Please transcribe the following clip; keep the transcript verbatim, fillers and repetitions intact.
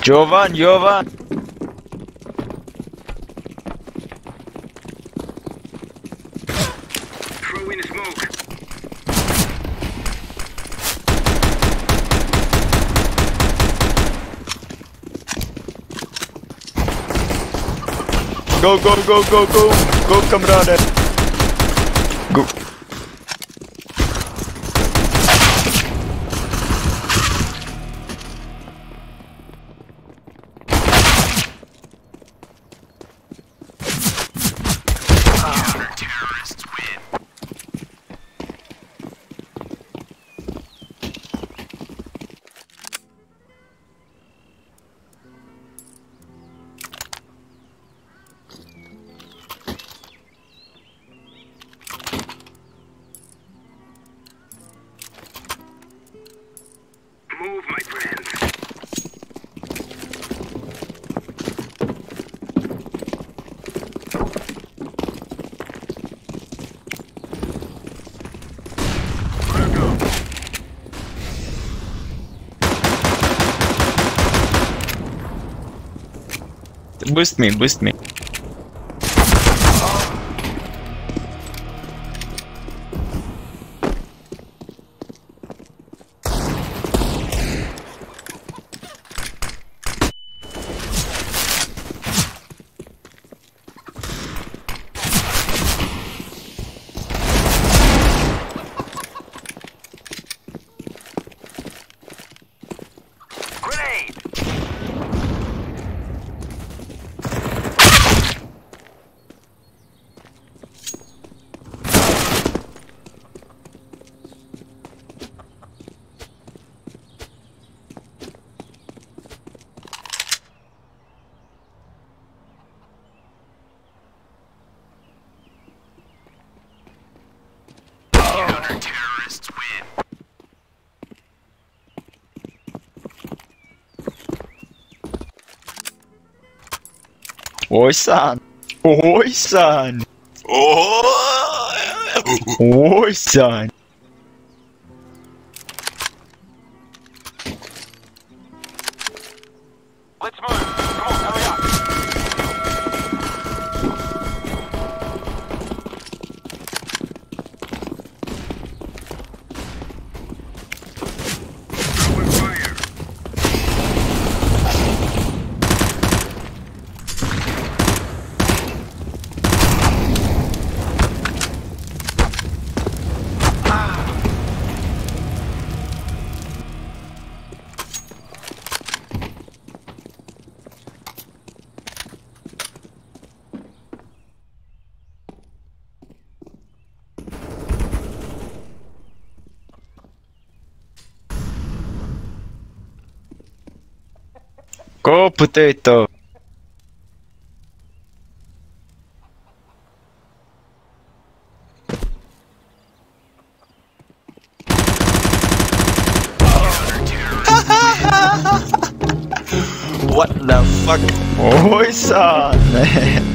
Jovan, Jovan! Go, go, go, go, go! Go, kamrade! Go! Move, my friend. Boost me, boost me. Terrorists win. Oi, san. Oi, san. Oi, san. Let's move. Come on, hurry up. Go, potato. What the fuck? Oi, son.